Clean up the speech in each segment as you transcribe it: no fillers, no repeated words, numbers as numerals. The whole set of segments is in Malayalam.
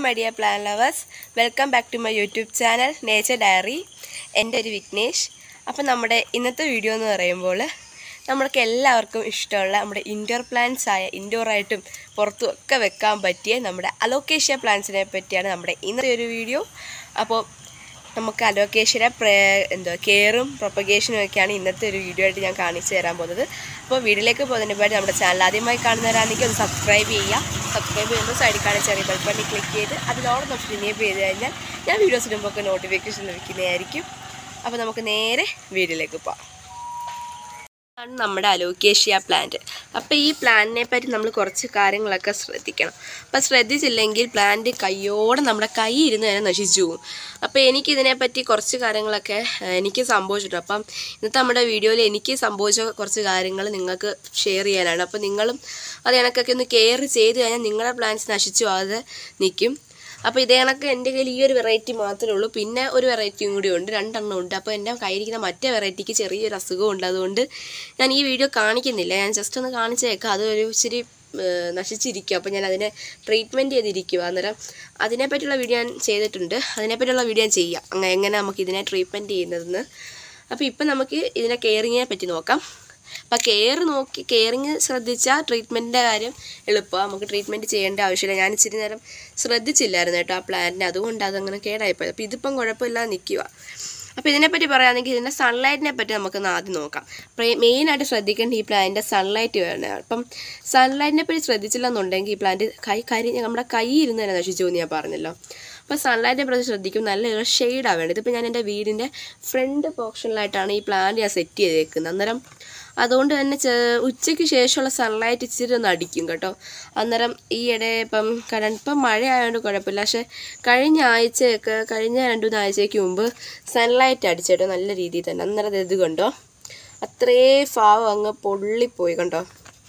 my dear plant lovers. Welcome back to my YouTube channel Nature Diary. എൻ്റെ ഒരു വിഘ്നേഷ്. അപ്പോൾ നമ്മുടെ ഇന്നത്തെ വീഡിയോ എന്ന് പറയുമ്പോൾ നമ്മൾക്ക് എല്ലാവർക്കും ഇഷ്ടമുള്ള നമ്മുടെ ഇൻഡോർ പ്ലാന്റ്സ് ആയ ഇൻഡോറായിട്ടും പുറത്തും ഒക്കെ വെക്കാൻ പറ്റിയ നമ്മുടെ അലോക്കേഷ്യ പ്ലാന്റ്സിനെ പറ്റിയാണ് നമ്മുടെ ഇന്നത്തെ ഒരു വീഡിയോ. അപ്പോൾ നമുക്ക് അലോക്കേഷ്യയുടെ കെയറും പ്രൊപ്പഗേഷനും ഒക്കെയാണ് ഇന്നത്തെ ഒരു വീഡിയോ ആയിട്ട് ഞാൻ കാണിച്ചു തരാൻ പോകുന്നത്. അപ്പോൾ വീഡിയോയിലേക്ക് പോകുന്നതിന് മുമ്പായിട്ട് നമ്മുടെ ചാനൽ ആദ്യമായി കാണുന്നവരാണെങ്കിൽ ഒന്ന് സബ്സ്ക്രൈബ് ചെയ്യുക. സബ്സ്ക്രൈബ് ചെയ്യുമ്പോൾ സൈഡിൽ കാണുന്ന ചെറിയ ബെൽ ബട്ടൺ ക്ലിക്ക് ചെയ്ത് അതിലോടെ നമുക്ക് ഇനേബിൾ ചെയ്ത് കഴിഞ്ഞാൽ ഞാൻ വീഡിയോസ് ഇടുമ്പോൾ ഒക്കെ നോട്ടിഫിക്കേഷൻ ലഭിക്കുന്നതായിരിക്കും. അപ്പോൾ നമുക്ക് നേരെ വീഡിയോയിലേക്ക് പോകാം. ആണ് നമ്മുടെ അലോക്കേഷ്യ പ്ലാന്റ്. അപ്പോൾ ഈ പ്ലാന്റിനെ പറ്റി നമ്മൾ കുറച്ച് കാര്യങ്ങളൊക്കെ ശ്രദ്ധിക്കണം. അപ്പോൾ ശ്രദ്ധിച്ചില്ലെങ്കിൽ പ്ലാന്റ് കയ്യോടെ നമ്മുടെ കൈ ഇരുന്ന് തന്നെ നശിച്ചു പോകും. അപ്പോൾ എനിക്കിതിനെപ്പറ്റി കുറച്ച് കാര്യങ്ങളൊക്കെ എനിക്ക് സംഭവിച്ചിട്ടുണ്ട്. അപ്പം ഇന്നത്തെ നമ്മുടെ വീഡിയോയിൽ എനിക്ക് സംഭവിച്ച കുറച്ച് കാര്യങ്ങൾ നിങ്ങൾക്ക് ഷെയർ ചെയ്യാനാണ്. അപ്പോൾ നിങ്ങളും അത് കണക്കൊക്കെ ഒന്ന് കെയർ ചെയ്ത് കഴിഞ്ഞാൽ നിങ്ങളുടെ പ്ലാന്റ്സ് നശിച്ചു പോകാതെ നിൽക്കും. അപ്പോൾ ഇതേ കണക്ക് എൻ്റെ കയ്യിൽ ഈ ഒരു വെറൈറ്റി മാത്രമേ ഉള്ളൂ. പിന്നെ ഒരു വെറൈറ്റിയും കൂടി ഉണ്ട്, 2 എണ്ണം ഉണ്ട്. അപ്പോൾ എൻ്റെ കയ്യിരിക്കുന്ന മറ്റേ വെറൈറ്റിക്ക് ചെറിയൊരു അസുഖമുണ്ട്. അതുകൊണ്ട് ഞാൻ ഈ വീഡിയോ കാണിക്കുന്നില്ല. ഞാൻ ജസ്റ്റ് ഒന്ന് കാണിച്ചേക്കാം. അതൊരു ഇച്ചിരി നശിച്ചിരിക്കും. അപ്പോൾ ഞാൻ അതിനെ ട്രീറ്റ്മെൻറ്റ് ചെയ്തിരിക്കുക. അന്നേരം അതിനെപ്പറ്റിയുള്ള വീഡിയോ ഞാൻ ചെയ്തിട്ടുണ്ട്. അതിനെപ്പറ്റിയുള്ള വീഡിയോ ഞാൻ ചെയ്യാം, എങ്ങനെ നമുക്ക് ഇതിനെ ട്രീറ്റ്മെൻറ്റ് ചെയ്യുന്നതെന്ന്. അപ്പോൾ ഇപ്പം നമുക്ക് ഇതിനെ കെയറിങ്ങിനെ പറ്റി നോക്കാം. അപ്പോൾ കെയറിങ് ശ്രദ്ധിച്ചാൽ ട്രീറ്റ്മെൻറ്റിൻ്റെ കാര്യം എളുപ്പമാണ്. നമുക്ക് ട്രീറ്റ്മെൻറ്റ് ചെയ്യേണ്ട ആവശ്യമില്ല. ഞാൻ ഇച്ചിരി നേരം ശ്രദ്ധിച്ചില്ലായിരുന്നു കേട്ടോ ആ പ്ലാന്റിനെ, അതുകൊണ്ട് അതങ്ങനെ കേടായിപ്പോയത്. അപ്പോൾ ഇതിപ്പം കുഴപ്പമില്ലാതെ നിൽക്കുക. അപ്പോൾ ഇതിനെപ്പറ്റി പറയുകയാണെങ്കിൽ ഇതിൻ്റെ സൺലൈറ്റിനെ പറ്റി നമുക്കൊന്ന് ആദ്യം നോക്കാം. മെയിനായിട്ട് ശ്രദ്ധിക്കേണ്ട ഈ പ്ലാന്റിൻ്റെ സൺലൈറ്റ് വേണം. അപ്പം സൺലൈറ്റിനെ പറ്റി ശ്രദ്ധിച്ചില്ലെന്നുണ്ടെങ്കിൽ ഈ പ്ലാന്റ് നമ്മുടെ കൈ ഇരുന്ന് തന്നെ നശിച്ചു എന്ന് ഞാൻ പറഞ്ഞല്ലോ. അപ്പോൾ സൺലൈറ്റിനെ പറ്റി ശ്രദ്ധിക്കും. നല്ലൊരു ഷെയ്ഡാണ് വേണ്ടത്. ഇതിപ്പോൾ ഞാൻ എൻ്റെ വീടിൻ്റെ ഫ്രണ്ട് പോർഷനിലായിട്ടാണ് ഈ പ്ലാന്റ് ഞാൻ സെറ്റ് ചെയ്തേക്കുന്നത്. അന്നേരം അതുകൊണ്ട് തന്നെ ഉച്ചയ്ക്ക് ശേഷമുള്ള സൺലൈറ്റ് ഇച്ചിരി ഒന്ന് അടിക്കും കേട്ടോ. അന്നേരം ഈയിടെ ഇപ്പം മഴ ആയതുകൊണ്ട് കുഴപ്പമില്ല. പക്ഷേ കഴിഞ്ഞ 2-3 ആഴ്ചയ്ക്ക് മുമ്പ് സൺലൈറ്റ് അടിച്ചിട്ടോ നല്ല രീതിയിൽ തന്നെ. അന്നേരം ഇത് കണ്ടോ, അത്രേ ഭാവം അങ്ങ് പൊള്ളിപ്പോയി കണ്ടോ.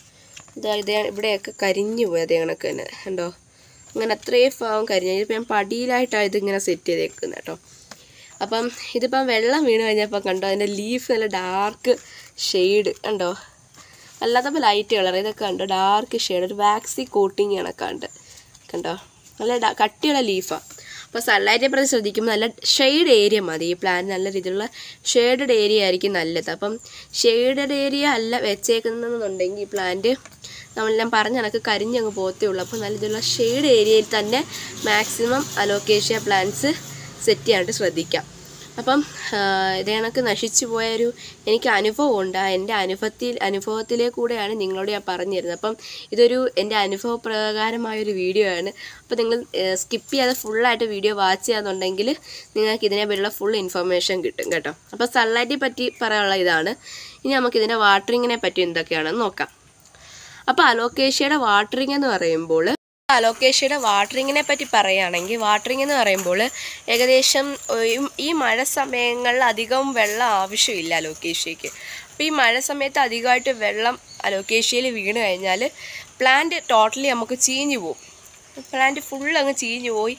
ഇതേ ഇവിടെയൊക്കെ കരിഞ്ഞു പോയി അതേ കണക്ക് തന്നെ കണ്ടോ. അങ്ങനെ അത്രേ ഭാവം കരിഞ്ഞു. ഇതിപ്പോൾ ഞാൻ പടിയിലായിട്ടാണ് ഇതിങ്ങനെ സെറ്റ് ചെയ്തേക്കുന്നത് കേട്ടോ. അപ്പം ഇതിപ്പം വെള്ളം വീണ് കഴിഞ്ഞപ്പോൾ കണ്ടോ അതിൻ്റെ ലീഫ് നല്ല ഡാർക്ക് ഷെയ്ഡ് കണ്ടോ, അല്ലാത്തപ്പോൾ ലൈറ്റ് കളർ. ഇതൊക്കെ കണ്ടോ ഡാർക്ക് ഷെയ്ഡ്, ഒരു വാക്സി കോട്ടിങ് കണക്കാണ്ട് കണ്ടോ. നല്ല കട്ടിയുള്ള ലീഫാണ്. അപ്പോൾ സൺലൈറ്റിനെ പ്രതി ശ്രദ്ധിക്കുമ്പോൾ നല്ല ഷെയ്ഡ് ഏരിയ മതി. ഈ പ്ലാന്റ് നല്ല രീതിയിലുള്ള ഷെയ്ഡഡ് ഏരിയ ആയിരിക്കും നല്ലത്. അപ്പം ഷെയ്ഡഡ് ഏരിയ അല്ല വെച്ചേക്കുന്നതെന്നുണ്ടെങ്കിൽ ഈ പ്ലാന്റ് നമ്മളെല്ലാം പറഞ്ഞ കണക്ക് കരിഞ്ഞങ്ങ് പോകത്തേ ഉള്ളൂ. അപ്പോൾ നല്ല രീതിയിലുള്ള ഷെയ്ഡ് ഏരിയയിൽ തന്നെ മാക്സിമം അലോക്കേഷ്യ പ്ലാന്റ്സ് സെറ്റ് ചെയ്യാനായിട്ട് ശ്രദ്ധിക്കാം. അപ്പം ഇതേ കണക്ക് നശിച്ചു പോയൊരു എനിക്ക് അനുഭവമുണ്ട്. എൻ്റെ അനുഭവത്തിലെ കൂടെയാണ് നിങ്ങളോട് ഞാൻ പറഞ്ഞു തരുന്നത്. അപ്പം ഇതൊരു എൻ്റെ അനുഭവപ്രകാരമായൊരു വീഡിയോ ആണ്. അപ്പോൾ നിങ്ങൾ സ്കിപ്പ് ചെയ്യാതെ ഫുള്ളായിട്ട് വീഡിയോ വാച്ച് ചെയ്യാന്നുണ്ടെങ്കിൽ നിങ്ങൾക്ക് ഇതിനെപ്പറ്റിയുള്ള ഫുൾ ഇൻഫർമേഷൻ കിട്ടും കേട്ടോ. അപ്പോൾ സൺലൈറ്റിനെ പറ്റി പറയാനുള്ള ഇതാണ്. ഇനി നമുക്കിതിൻ്റെ വാട്ടറിങ്ങിനെ പറ്റി എന്തൊക്കെയാണെന്ന് നോക്കാം. അപ്പോൾ അലോക്കേഷ്യയുടെ വാട്ടറിങ് എന്ന് പറയുമ്പോൾ അലോക്കേഷ്യയുടെ വാട്ടറിങ്ങിനെ പറ്റി പറയുകയാണെങ്കിൽ വാട്ടറിങ് എന്ന് പറയുമ്പോൾ ഏകദേശം ഈ മഴ സമയങ്ങളിൽ അധികം വെള്ളം ആവശ്യമില്ല അലോക്കേഷ്യയ്ക്ക്. അപ്പോൾ ഈ മഴ സമയത്ത് അധികമായിട്ട് വെള്ളം അലോക്കേഷ്യയിൽ വീണ് കഴിഞ്ഞാൽ പ്ലാന്റ് ടോട്ടലി നമുക്ക് ചീഞ്ഞു പോകും. പ്ലാന്റ് ഫുള്ളങ്ങ് ചീഞ്ഞു പോയി.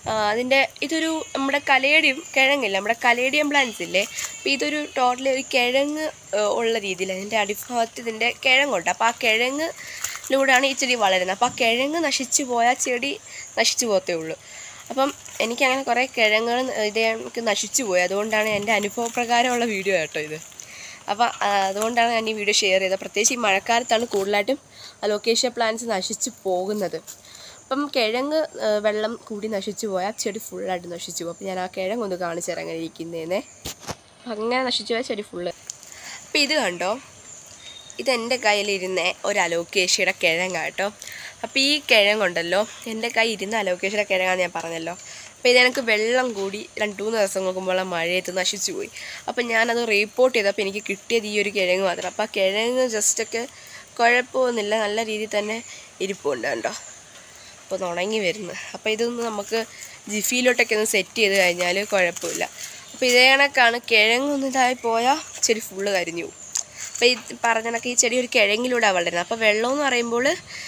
ഇതൊരു നമ്മുടെ കിഴങ്ങില്ല, നമ്മുടെ കലേഡിയം പ്ലാന്റ്സ് ഇല്ലേ. അപ്പോൾ ഇതൊരു ടോട്ടലി ഒരു കിഴങ്ങ് ഉള്ള രീതിയിൽ അതിൻ്റെ അടിഭാഗത്ത് ഇതിൻ്റെ കിഴങ്ങുണ്ട്. അപ്പോൾ ആ കിഴങ്ങിലൂടെയാണ് ഈ ചെടി വളരുന്നത്. അപ്പോൾ ആ കിഴങ്ങ് നശിച്ചു പോയാൽ ചെടി നശിച്ചു പോകത്തേ ഉള്ളൂ. അപ്പം എനിക്കങ്ങനെ കുറേ കിഴങ്ങുകൾ എനിക്ക് നശിച്ചു പോയി. അതുകൊണ്ടാണ് എൻ്റെ അനുഭവപ്രകാരമുള്ള വീഡിയോ കേട്ടോ ഇത്. അപ്പോൾ അതുകൊണ്ടാണ് ഞാൻ ഈ വീഡിയോ ഷെയർ ചെയ്തത്. പ്രത്യേകിച്ച് ഈ മഴക്കാലത്താണ് കൂടുതലായിട്ടും അലോക്കേഷ്യ പ്ലാന്റ്സ് നശിച്ചു പോകുന്നത്. അപ്പം കിഴങ്ങ് വെള്ളം കൂടി നശിച്ചു പോയാൽ ചെടി ഫുള്ളായിട്ട് നശിച്ചു പോകും. അപ്പോൾ ഞാൻ ആ കിഴങ്ങൊന്ന് കാണിച്ചു തരാം അങ്ങനെ ഇരിക്കുന്നതിനെ. അങ്ങനെ നശിച്ചു പോയാൽ ചെടി ഫുള്ള്. അപ്പോൾ ഇത് കണ്ടോ, ഇതെൻ്റെ കയ്യിലിരുന്ന ഒരു അലോക്കേഷ്യയുടെ കിഴങ്ങാട്ടോ. അപ്പോൾ ഈ കിഴങ്ങുണ്ടല്ലോ എൻ്റെ കയ്യിൽ ഇരുന്ന അലോക്കേഷ്യയുടെ കിഴങ്ങാന്ന് ഞാൻ പറഞ്ഞല്ലോ. അപ്പോൾ ഇതെനിക്ക് വെള്ളം കൂടി 2-3 ദിവസങ്ങൾക്ക് മുമ്പുള്ള മഴയത്ത് നശിച്ചു പോയി. അപ്പോൾ ഞാനത് റിപ്പോർട്ട് ചെയ്തപ്പോൾ എനിക്ക് കിട്ടിയത് ഈ ഒരു കിഴങ്ങ് മാത്രം. അപ്പോൾ ആ കിഴങ്ങ് ജസ്റ്റൊക്കെ കുഴപ്പമൊന്നുമില്ല, നല്ല രീതിയിൽ തന്നെ ഇരിപ്പുണ്ട് കണ്ടോ. അപ്പോൾ ഉണങ്ങി വരുന്നു. അപ്പോൾ ഇതൊന്ന് നമുക്ക് ജിഫിയിലോട്ടൊക്കെ ഒന്ന് സെറ്റ് ചെയ്ത് കഴിഞ്ഞാൽ കുഴപ്പമില്ല. അപ്പോൾ ഇതേ കണക്കാണ് കിഴങ്ങൊന്നും ഇതായി പോയാൽ ചെടി ഫുള്ള് കരിഞ്ഞു പോകും. അപ്പോൾ ഈ പറഞ്ഞ കണക്ക് ഈ ചെടി ഒരു കിഴങ്ങിലൂടെയാണ് വളരുന്നത്. അപ്പോൾ വെള്ളമെന്ന് പറയുമ്പോൾ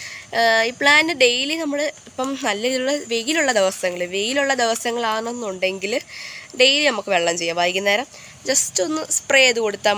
ഈ പ്ലാന്റ് ഡെയിലി നമ്മൾ ഇപ്പം നല്ല രീതിയിലുള്ള വെയിലുള്ള ദിവസങ്ങളാണെന്നുണ്ടെങ്കിൽ ഡെയിലി നമുക്ക് വെള്ളം ചെയ്യാം. വൈകുന്നേരം ജസ്റ്റ് ഒന്ന് സ്പ്രേ ചെയ്ത് കൊടുത്താൽ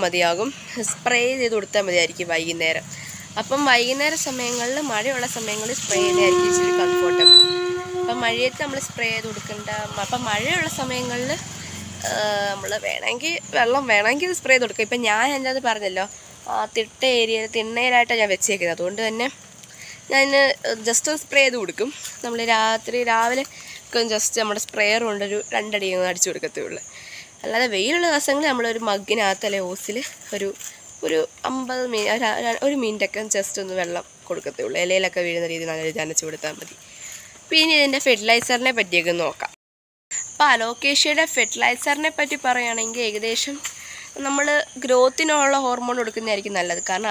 മതിയായിരിക്കും വൈകുന്നേരം. അപ്പം വൈകുന്നേര സമയങ്ങളിൽ മഴയുള്ള സമയങ്ങളിൽ സ്പ്രേ ചെയ്യുന്നതായിരിക്കും ഇച്ചിരി കംഫർട്ടബിൾ. അപ്പം മഴയത്ത് നമ്മൾ സ്പ്രേ ചെയ്ത് കൊടുക്കേണ്ട. അപ്പം മഴയുള്ള സമയങ്ങളിൽ നമ്മൾ വേണമെങ്കിൽ വെള്ളം വേണമെങ്കിൽ സ്പ്രേ ചെയ്ത് കൊടുക്കുക. ഇപ്പം ഞാൻ എൻ്റെ അത് പറഞ്ഞല്ലോ, തിണ്ണയിലായിട്ടാണ് ഞാൻ വെച്ചേക്കുന്നത്. അതുകൊണ്ട് തന്നെ ഞാൻ ജസ്റ്റ് സ്പ്രേ ചെയ്ത് കൊടുക്കും. നമ്മൾ രാവിലെ ജസ്റ്റ് നമ്മുടെ സ്പ്രേയർ കൊണ്ടൊരു 2 അടി അടിച്ചു കൊടുക്കത്തേ ഉള്ളൂ. അല്ലാതെ വെയിലുള്ള ദിവസങ്ങളിൽ നമ്മളൊരു മഗ്ഗിനകത്ത് അല്ലെ ഓസിൽ ഒരു 50 ഒരു മിനിറ്റൊക്കെ ജസ്റ്റ് ഒന്ന് വെള്ളം കൊടുക്കത്തേ ഉള്ളൂ. ഇലയിലൊക്കെ വീഴുന്ന രീതിയിൽ നല്ല രീതിയിൽ നനച്ച് കൊടുത്താൽ മതി. പിന്നെ ഇതിൻ്റെ ഫെർട്ടിലൈസറിനെ പറ്റിയൊക്കെ നോക്കാം. അപ്പോൾ അലോക്കേഷ്യയുടെ ഫെർട്ടിലൈസറിനെ പറ്റി പറയുകയാണെങ്കിൽ ഏകദേശം നമ്മൾ ഗ്രോത്തിനുള്ള ഹോർമോൺ കൊടുക്കുന്നതായിരിക്കും നല്ലത്. കാരണം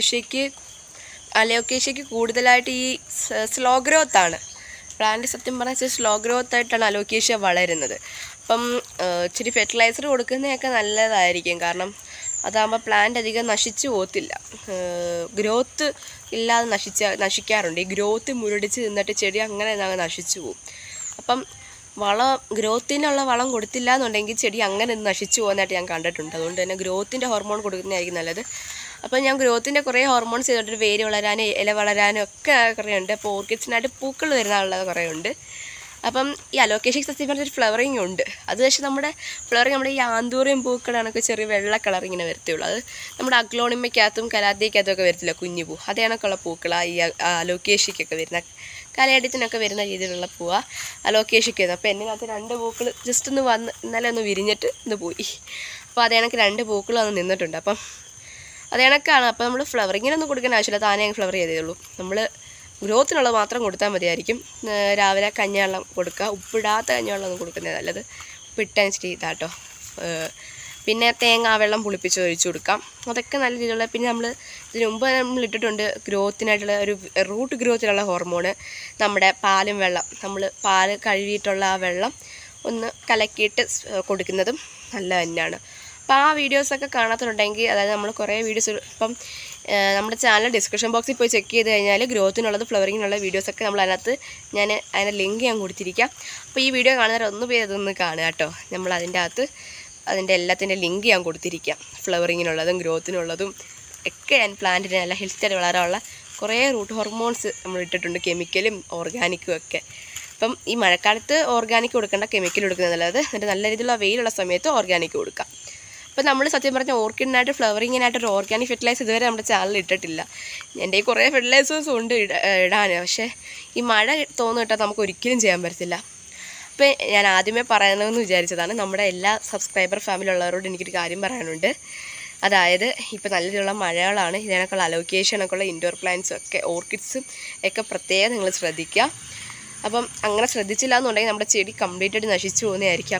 അലോക്കേഷ്യയ്ക്ക് കൂടുതലായിട്ട് ഈ സ്ലോ ഗ്രോത്താണ്. പ്ലാന്റ് സത്യം പറഞ്ഞാൽ സ്ലോ ഗ്രോത്ത് ആയിട്ടാണ് അലോക്കേഷ്യ വളരുന്നത്. അപ്പം ഇച്ചിരി ഫെർട്ടിലൈസർ കൊടുക്കുന്നതൊക്കെ നല്ലതായിരിക്കും. കാരണം അതാകുമ്പോൾ പ്ലാന്റ് അധികം നശിച്ചു പോകത്തില്ല. ഗ്രോത്ത് ഇല്ലാതെ നശിക്കാറുണ്ട്. ഈ ഗ്രോത്ത് മുരടിച്ച് നിന്നിട്ട് ചെടി അങ്ങനെ നശിച്ചു പോകും. അപ്പം ഗ്രോത്തിനുള്ള വളം കൊടുത്തില്ല എന്നുണ്ടെങ്കിൽ ചെടി അങ്ങനെ നശിച്ചു പോകുന്നതായിട്ട് ഞാൻ കണ്ടിട്ടുണ്ട്. അതുകൊണ്ട് തന്നെ ഗ്രോത്തിൻ്റെ ഹോർമോൺ കൊടുക്കുന്നതായിരിക്കും നല്ലത്. അപ്പം ഞാൻ ഗ്രോത്തിൻ്റെ കുറേ ഹോർമോൺസ് ചെയ്തിട്ട് വേര് വളരാനും ഇല വളരാനും ഒക്കെ കുറേ ഉണ്ട്. അപ്പോൾ ഓർക്കിഡ്സിനായിട്ട് പൂക്കൾ വരുന്നുള്ളത് കുറേ ഉണ്ട്. അപ്പം ഈ അലോക്കേഷ്യക്ക് സത്യം പറഞ്ഞൊരു ഫ്ലവറിങ് ഉണ്ട്. അത് പക്ഷേ നമ്മുടെ ഫ്ലവറിങ് നമ്മുടെ ഈ ആന്തൂറിയം പൂക്കളാണൊക്കെ ചെറിയ വെള്ള കളർ ഇങ്ങനെ വരത്തുള്ളൂ. അത് നമ്മുടെ അഗ്ലോണിമയ്ക്കകത്തും കലാത്തിയക്കകത്തും ഒക്കെ വരത്തില്ല, കുഞ്ഞു പൂ. അതേണക്കുള്ള പൂക്കളാണ് ഈ അലോക്കേഷ്യക്കൊക്കെ വരുന്ന, കലയടിത്തിനൊക്കെ വരുന്ന രീതിയിലുള്ള പൂവാണ് അലോക്കേഷ്യക്ക് വരുന്നത്. അപ്പോൾ എൻ്റെ അകത്ത് 2 പൂക്കൾ ജസ്റ്റ് ഒന്ന് വന്ന് ഇന്നലെ ഒന്ന് വിരിഞ്ഞിട്ട് ഇന്ന് പോയി. അപ്പോൾ അതേണക്ക് 2 പൂക്കൾ വന്ന് നിന്നിട്ടുണ്ട്. അപ്പം അതേണക്കാണ്. അപ്പോൾ നമ്മൾ ഫ്ലവറിങ്ങിനൊന്നും കൊടുക്കാൻ ആവശ്യമില്ല, താനേ ഫ്ലവർ ചെയ്തേയുള്ളൂ. നമ്മൾ ഗ്രോത്തിനുള്ളത് മാത്രം കൊടുത്താൽ മതിയായിരിക്കും. രാവിലെ കഞ്ഞിവെള്ളം കൊടുക്കുക. ഉപ്പിടാത്ത കഞ്ഞിവെള്ളം ഒന്നും കൊടുക്കുന്നത് നല്ലത്. ഉപ്പിട്ടാൻ ഇച്ചിരി ഇതാട്ടോ. പിന്നെ തേങ്ങാവെള്ളം പുളിപ്പിച്ച് ഒഴിച്ചു കൊടുക്കാം. അതൊക്കെ നല്ല രീതിയിലുള്ള. പിന്നെ ഇതിന് മുമ്പ് നമ്മൾ ഇട്ടിട്ടുണ്ട് ഗ്രോത്തിനായിട്ടുള്ള ഒരു റൂട്ട് ഗ്രോത്തിനുള്ള ഹോർമോണ്. നമ്മുടെ പാലും വെള്ളം, നമ്മൾ പാല് കഴുകിയിട്ടുള്ള ആ വെള്ളം ഒന്ന് കലക്കിയിട്ട് കൊടുക്കുന്നതും നല്ല തന്നെയാണ്. അപ്പോൾ ആ വീഡിയോസൊക്കെ കാണാത്തുണ്ടെങ്കിൽ, അതായത് നമ്മൾ കുറേ വീഡിയോസ് ഇപ്പം നമ്മുടെ ചാനൽ ഡിസ്ക്രിപ്ഷൻ ബോക്സിൽ പോയി ചെക്ക് ചെയ്ത് കഴിഞ്ഞാൽ ഗ്രോത്തിനുള്ളത് ഫ്ലവറിങ്ങിനുള്ള വീഡിയോസൊക്കെ നമ്മൾ അതിൻ്റെ ലിങ്ക് ഞാൻ കൊടുത്തിരിക്കാം. അപ്പോൾ ഈ വീഡിയോ കാണുന്നവരൊന്ന് പോയി അതൊന്ന് കാണുക കേട്ടോ. നമ്മൾ അതിൻ്റെ എല്ലാത്തിൻ്റെ ലിങ്ക് ഞാൻ കൊടുത്തിരിക്കാം. ഫ്ലവറിങ്ങിനുള്ളതും ഗ്രോത്തിനുള്ളതും ഒക്കെ ഞാൻ പ്ലാന്റിന് നല്ല ഹെൽത്തിയായിട്ട് വളരാനുള്ള കുറേ റൂട്ട് ഹോർമോൺസ് നമ്മൾ ഇട്ടിട്ടുണ്ട്, കെമിക്കലും ഓർഗാനിക്കും ഒക്കെ. അപ്പം ഈ മഴക്കാലത്ത് ഓർഗാനിക് കൊടുക്കേണ്ട, കെമിക്കൽ കൊടുക്കുന്നത് നല്ലത്. എന്നിട്ട് നല്ല രീതിയിലുള്ള വെയിലുള്ള സമയത്ത് ഓർഗാനിക് കൊടുക്കാം. അപ്പോൾ നമ്മൾ സത്യം പറഞ്ഞാൽ ഓർക്കിഡിനായിട്ട് ഫ്ലവറിങ്ങിനായിട്ടൊരു ഓർഗാനിക് ഫെർട്ടിലൈസർ ഇതുവരെ നമ്മുടെ ചാനലിൽ ഇട്ടിട്ടില്ല. എൻ്റെ ഈ കുറേ ഫെർട്ടിലൈസേഴ്സും ഉണ്ട് ഇടാൻ. പക്ഷേ ഈ മഴ തോന്നിട്ടാൽ നമുക്ക് ഒരിക്കലും ചെയ്യാൻ പറ്റത്തില്ല. അപ്പോൾ ഞാൻ ആദ്യമേ പറയണമെന്ന് വിചാരിച്ചതാണ്. നമ്മുടെ എല്ലാ സബ്സ്ക്രൈബർ ഫാമിലി ഉള്ളവരോട് എനിക്കൊരു കാര്യം പറയാനുണ്ട്. അതായത് ഇപ്പോൾ നല്ല രീതിയിലുള്ള മഴകളാണ്. ഇതിനൊക്കെയുള്ള അലോക്കേഷനൊക്കെയുള്ള ഇൻഡോർ പ്ലാന്റ്സും ഒക്കെ ഓർക്കിഡ്സും ഒക്കെ പ്രത്യേകം നിങ്ങൾ ശ്രദ്ധിക്കുക. അപ്പം അങ്ങനെ ശ്രദ്ധിച്ചില്ല എന്നുണ്ടെങ്കിൽ നമ്മുടെ ചെടി കംപ്ലീറ്റായിട്ട് നശിച്ചു പോകുന്നതായിരിക്കും.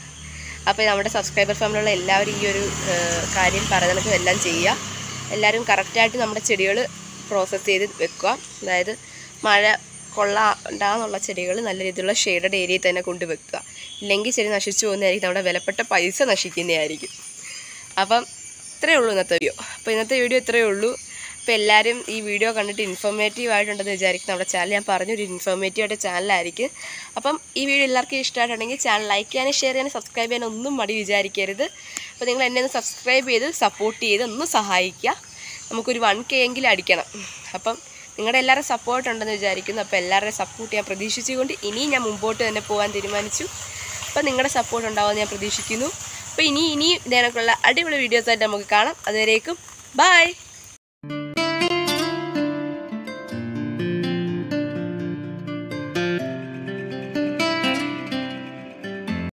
അപ്പോൾ നമ്മുടെ സബ്സ്ക്രൈബർ ഫാമിലുള്ള എല്ലാവരും ഈ ഒരു കാര്യം പറയുന്നതൊക്കെ എല്ലാം ചെയ്യുക. എല്ലാവരും കറക്റ്റായിട്ട് നമ്മുടെ ചെടികൾ പ്രോസസ്സ് ചെയ്ത് വെക്കുക. അതായത് മഴ കൊള്ളാണ്ടാന്നുള്ള ചെടികൾ നല്ല രീതിയിലുള്ള ഷെയ്ഡഡ് ഏരിയയിൽ തന്നെ കൊണ്ട് വെക്കുക. ഇല്ലെങ്കിൽ ചെടി നശിച്ചു പോകുന്നതായിരിക്കും, നമ്മുടെ വിലപ്പെട്ട പൈസ നശിക്കുന്നതായിരിക്കും. അപ്പം ഇത്രയേ ഉള്ളൂ ഇന്നത്തെ വീഡിയോ. അപ്പോൾ ഇന്നത്തെ വീഡിയോ ഇത്രയേ ഉള്ളൂ. അപ്പോൾ എല്ലാവരും ഈ വീഡിയോ കണ്ടിട്ട് ഇൻഫോർമേറ്റീവ് ആയിട്ടുണ്ടെന്ന് വിചാരിക്കും. നമ്മുടെ ചാനൽ ഞാൻ പറഞ്ഞൊരു ഇൻഫോർമേറ്റീവ് ആയിട്ട് ചാനലായിരിക്കും. അപ്പം ഈ വീഡിയോ എല്ലാവർക്കും ഇഷ്ടമായിട്ടുണ്ടെങ്കിൽ ചാനൽ ലൈക്ക് ചെയ്യാനും ഷെയർ ചെയ്യാനും സബ്സ്ക്രൈബ് ചെയ്യാനും ഒന്നും മടി വിചാരിക്കരുത്. അപ്പോൾ നിങ്ങൾ എന്നെ ഒന്ന് സബ്സ്ക്രൈബ് ചെയ്ത് സപ്പോർട്ട് ചെയ്ത് ഒന്ന് സഹായിക്കുക. നമുക്കൊരു 1K എങ്കിലും അടിക്കണം. അപ്പം നിങ്ങളുടെ എല്ലാവരും സപ്പോർട്ട് ഉണ്ടെന്ന് വിചാരിക്കുന്നു. അപ്പോൾ എല്ലാവരുടെയും സപ്പോർട്ട് ഞാൻ പ്രതീക്ഷിച്ചുകൊണ്ട് ഇനിയും ഞാൻ മുമ്പോട്ട് തന്നെ പോകാൻ തീരുമാനിച്ചു. അപ്പോൾ നിങ്ങളുടെ സപ്പോർട്ട് ഉണ്ടാവുമെന്ന് ഞാൻ പ്രതീക്ഷിക്കുന്നു. അപ്പോൾ ഇനി ഇതേക്കുള്ള അടിപൊളി വീഡിയോസായിട്ട് നമുക്ക് കാണാം. അതുവരേക്കും ബൈ.